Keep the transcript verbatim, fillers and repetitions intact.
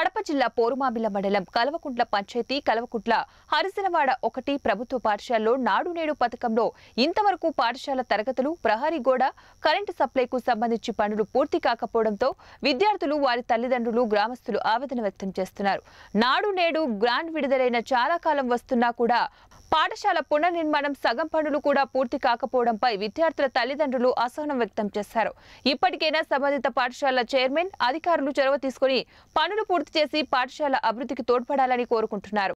కడప జిల్లా పోరుమామిళ్ల మండలం కల్వకుంట్ల పంచాయతీ కల్వకుంట్ల హరిజనవాడ ఒకటి ప్రభుత్వ పాఠశాలలో నాడు నేడు పథకంలో ఇంతవరకు పాఠశాల తరగతులు ప్రహరీ గోడ కరెంటు సప్లైకు సంబంధించి పనులు పూర్తి కాకపోవడంతో విద్యార్థులు వారి తల్లిదండ్రులు గ్రామస్తులు ఆవేదన వ్యక్తం చేస్తున్నారు. నాడు నేడు గ్రాంట్ విడుదలైన చాలా కాలం వస్తున్నా కూడా పాఠశాల పునర్నిర్మాణం సగం పనులు కూడా పూర్తి కాకపోవడంపై విద్యార్థుల తల్లిదండ్రులు అసహనం వ్యక్తం చేశారు. ఇప్పటికైనా సంబంధిత పాఠశాల చైర్మన్ అధికారులు చొరవ తీసుకుని పనులు పూర్తి చేసి పాఠశాల అభివృద్ధికి తోడ్పడాలని కోరుకుంటున్నారు.